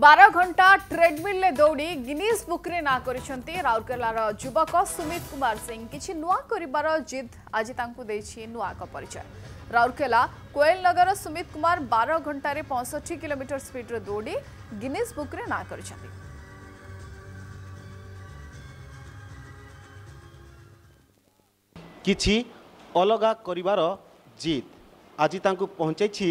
12 घंटा ट्रेडमिल ले दौड़ी गिनीज बुक रे ना करिसेंती राउरकेलार युवक सुमित कुमार सिंह किछि नुआ करिबार जिद आज तांकु देछि नुआ का परिचय। राउरकेला कोयल नगर सुमित कुमार 12 घंटा रे 65 किलोमीटर स्पीड रे दौड़ी गिनीज बुक रे ना करिसेंती। किछि अलगा करिबार जिद आज तांकु पहुंचाई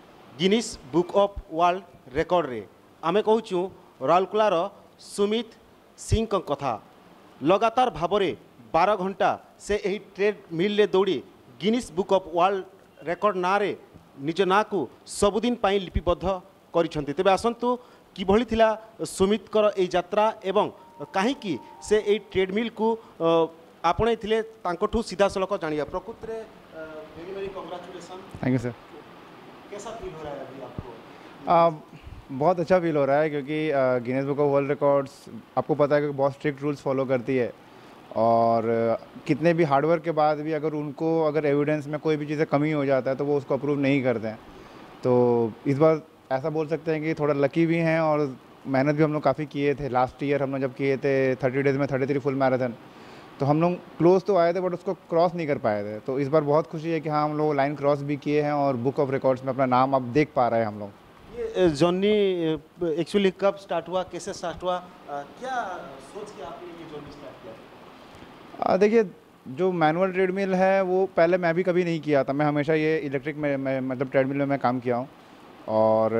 Guinness book of world record रे। आमे कहूँ राउरकेलार सुमित सिंह कथा लगातार भाव में 12 घंटा से यही ट्रेडमिल ले दौड़ी Guinness book of world record ना रे निज ना को सबुदिन पाई लिपिबद्ध करिसेंती। तेबे आसंतु किभली थिला सुमित कर ए यात्रा एवं कहीं से ए ट्रेडमिल को आपणे थिले तांकोठू सीधा सलक जानिया। प्रकृति रे very very congratulation. Thank you sir. कैसा फील हो रहा है अभी आपको? बहुत अच्छा फील हो रहा है क्योंकि Guinness book of world records आपको पता है कि बहुत स्ट्रिक्ट रूल्स फॉलो करती है और कितने भी हार्डवर्क के बाद भी अगर एविडेंस में कोई भी चीज़ें कमी हो जाता है तो वो उसको अप्रूव नहीं करते हैं। तो इस बार ऐसा बोल सकते हैं कि थोड़ा लकी भी हैं और मेहनत भी हम लोग काफ़ी किए थे। लास्ट ईयर हम लोग जब किए थे 30 डेज़ में 33 फुल मैराथन, तो हम लोग क्लोज तो आए थे बट उसको क्रॉस नहीं कर पाए थे। तो इस बार बहुत खुशी है कि हाँ हम लोग लाइन क्रॉस भी किए हैं और बुक ऑफ रिकॉर्ड्स में अपना नाम अब देख पा रहे हैं हम लोग। ये जर्नी एक्चुअली कब स्टार्ट हुआ, कैसे स्टार्ट हुआ, क्या सोच के आपने ये जर्नी स्टार्ट किया? देखिए, जो मैनुअल ट्रेडमिल है वो पहले मैं भी कभी नहीं किया था। मैं हमेशा ये इलेक्ट्रिक में मतलब ट्रेडमिल में मैं काम किया हूँ और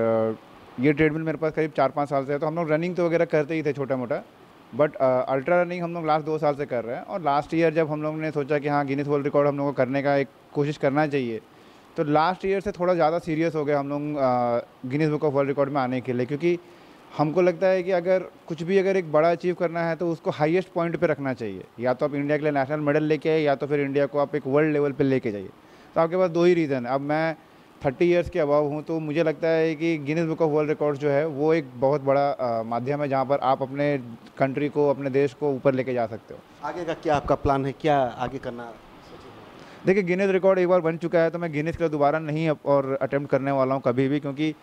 ये ट्रेडमिल मेरे पास करीब 4-5 साल से है। तो हम लोग रनिंग तो वगैरह करते ही थे छोटा मोटा, बट अल्ट्रा रनिंग हम लोग लास्ट 2 साल से कर रहे हैं। और लास्ट ईयर जब हम लोग ने सोचा कि हाँ गिनीज वर्ल्ड रिकॉर्ड हम लोग को करने का एक कोशिश करना चाहिए, तो लास्ट ईयर से थोड़ा ज़्यादा सीरियस हो गए हम लोग Guinness book of world record में आने के लिए। क्योंकि हमको लगता है कि अगर एक बड़ा अचीव करना है तो उसको हाईएस्ट पॉइंट पे रखना चाहिए। या तो आप इंडिया के लिए नेशनल मेडल लेके आए या तो फिर इंडिया को आप एक वर्ल्ड लेवल पे लेके जाइए। तो आपके पास 2 ही रीज़न है। अब मैं 30 ईयर्स के अबव हूँ तो मुझे लगता है कि Guinness book of world record जो है वो एक बहुत बड़ा माध्यम है जहाँ पर आप अपने कंट्री को, अपने देश को ऊपर लेके जा सकते हो। आगे का क्या आपका प्लान है, क्या आगे करना? देखिए, गिनीज रिकॉर्ड एक बार बन चुका है तो मैं गिनीज के लिए दोबारा नहीं और अटेम्प्ट करने वाला हूँ कभी भी। क्योंकि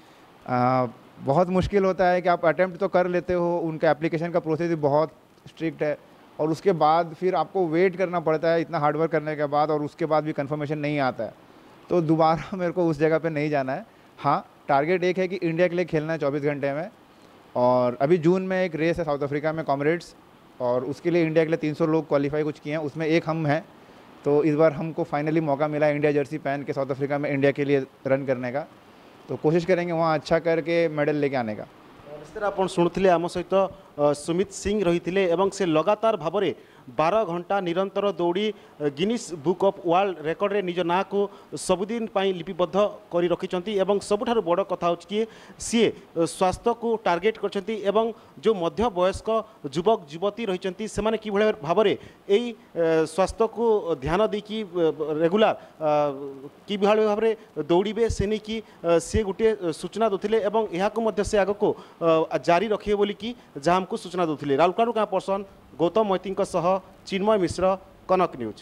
बहुत मुश्किल होता है कि आप अटेम्प्ट तो कर लेते हो, उनका एप्लीकेशन का प्रोसेस भी बहुत स्ट्रिक्ट है और उसके बाद फिर आपको वेट करना पड़ता है इतना हार्डवर्क करने के बाद, और उसके बाद भी कंफर्मेशन नहीं आता है। तो दोबारा मेरे को उस जगह पे नहीं जाना है। हाँ, टारगेट एक है कि इंडिया के लिए खेलना है 24 घंटे में। और अभी जून में एक रेस है साउथ अफ्रीका में, कॉमरेड्स, और उसके लिए इंडिया के लिए 300 लोग क्वालिफाई कुछ किए हैं, उसमें एक हम हैं। तो इस बार हमको फाइनली मौका मिला इंडिया जर्सी पहन के साउथ अफ्रीका में इंडिया के लिए रन करने का। तो कोशिश करेंगे वहाँ अच्छा करके मेडल लेके आने का। आप शुणुले आम सहित सुमित सिंह रही एवं से लगातार भाव में 12 घंटा निरंतर दौड़ी Guinness book of world record रे निज ना को सबुदिन पाई लिपिबद्ध कर रखिंट। सबुठार बड़ कथा हो सी स्वास्थ्य को टार्गेट करछंती एवं जो मध्य वयस्क युवक युवती रही से कि भाव में यही स्वास्थ्य को ध्यान देकी रेगुलार कि भाव में दौड़े से नहीं कि सी गोटे सूचना दूसरे और से आग को जारी रखिए बोली कि जहाँ हमको सूचना दूसरे। Rourkela person Gautam Maiti Chinmay Mishra, Kanak news.